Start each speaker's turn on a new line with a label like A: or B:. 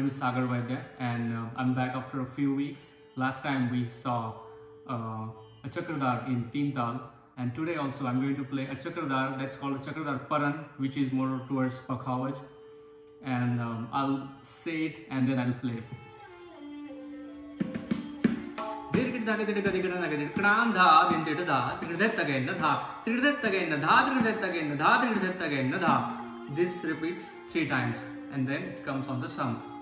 A: name is Sagar Vaidya, and I'm back after a few weeks. Last time we saw a chakradar in Teentaal, and today also I'm going to play a chakradar that's called a chakradar paran, which is more towards pakhawaj, and I'll say it and then I'll play. This repeats 3 times and then it comes on the sum.